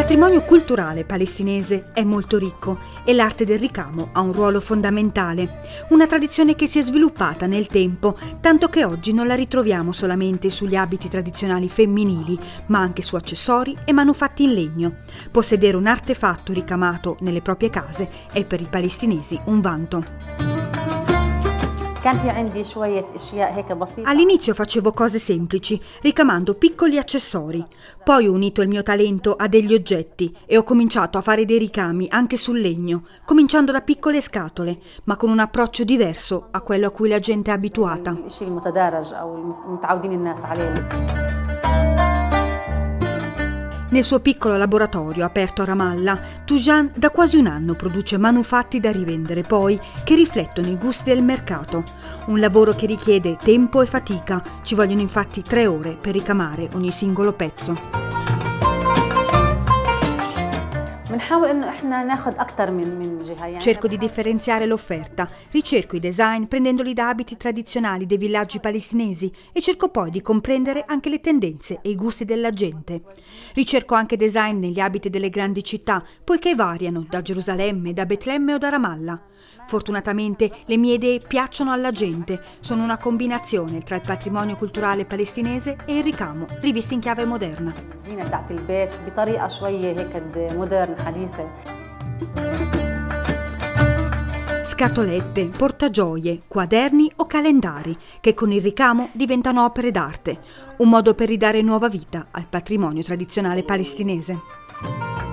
patrimonio culturale palestinese è molto ricco e l'arte del ricamo ha un ruolo fondamentale, una tradizione che si è sviluppata nel tempo, tanto che oggi non la ritroviamo solamente sugli abiti tradizionali femminili, ma anche su accessori e manufatti in legno. Possedere un artefatto ricamato nelle proprie case è per i palestinesi un vanto. All'inizio facevo cose semplici, ricamando piccoli accessori. Poi ho unito il mio talento a degli oggetti e ho cominciato a fare dei ricami anche sul legno, cominciando da piccole scatole, ma con un approccio diverso a quello a cui la gente è abituata. Nel suo piccolo laboratorio aperto a Ramallah, Toujan da quasi un anno produce manufatti da rivendere poi, che riflettono i gusti del mercato. Un lavoro che richiede tempo e fatica, ci vogliono infatti 3 ore per ricamare ogni singolo pezzo. Cerco di differenziare l'offerta, ricerco i design prendendoli da abiti tradizionali dei villaggi palestinesi e cerco poi di comprendere anche le tendenze e i gusti della gente. Ricerco anche design negli abiti delle grandi città, poiché variano da Gerusalemme, da Betlemme o da Ramallah. Fortunatamente le mie idee piacciono alla gente, sono una combinazione tra il patrimonio culturale palestinese e il ricamo, rivisto in chiave moderna. Scatolette, portagioie, quaderni o calendari che con il ricamo diventano opere d'arte, un modo per ridare nuova vita al patrimonio tradizionale palestinese.